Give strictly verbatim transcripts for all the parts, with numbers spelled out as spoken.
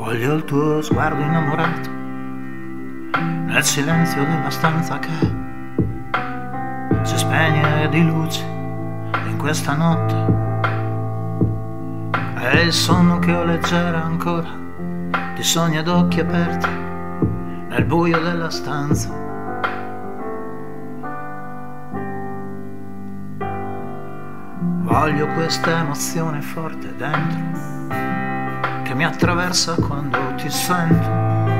Voglio il tuo sguardo innamorato nel silenzio della stanza che si spegne di luce in questa notte. È il sonno che ho leggera ancora, di sogni ad occhi aperti nel buio della stanza. Voglio questa emozione forte dentro che mi attraversa quando ti sento,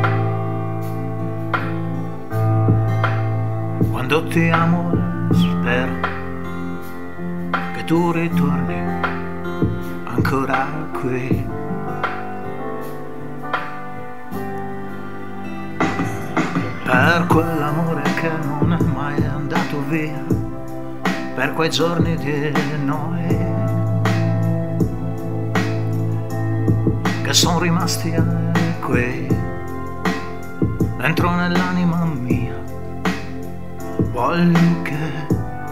quando ti amo e spero che tu ritorni ancora qui. Per quell'amore che non è mai andato via, per quei giorni di noi che sono rimasti qui dentro nell'anima mia. Voglio che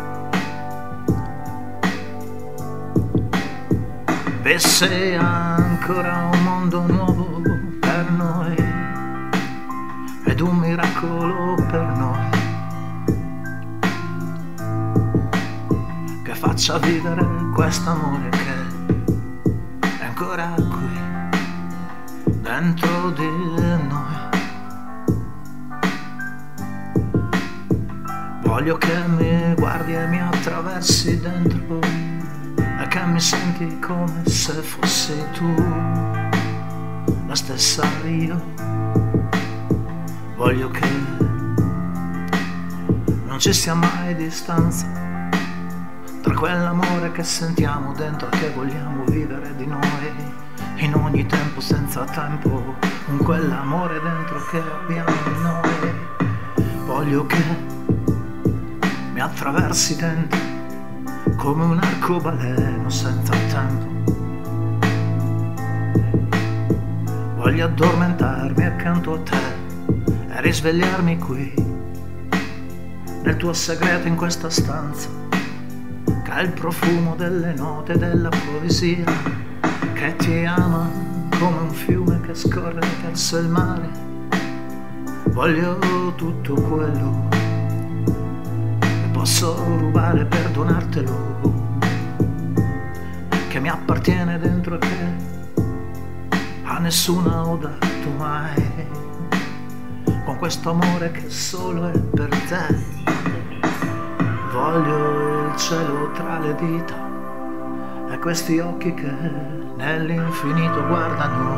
visse ancora un mondo nuovo per noi ed un miracolo per noi che faccia vivere quest'amore che è ancora qui dentro di noi. Voglio che mi guardi e mi attraversi dentro e che mi senti come se fossi tu, la stessa io. Voglio che non ci sia mai distanza tra quell'amore che sentiamo dentro e che vogliamo vivere di noi in ogni tempo senza tempo, con quell'amore dentro che abbiamo in noi. Voglio che mi attraversi dentro come un arcobaleno senza tempo. Voglio addormentarmi accanto a te e risvegliarmi qui nel tuo segreto in questa stanza, che ha il profumo delle note della poesia, che ti ama come un fiume che scorre verso il mare. Voglio tutto quello che posso rubare per donartelo, che mi appartiene dentro e che a nessuno ho dato mai, con questo amore che solo è per te. Voglio il cielo tra le dita e questi occhi che nell'infinito guardano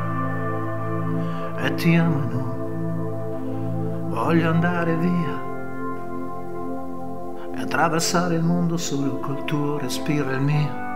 e ti amano. Voglio andare via e attraversare il mondo solo col tuo respiro e il mio.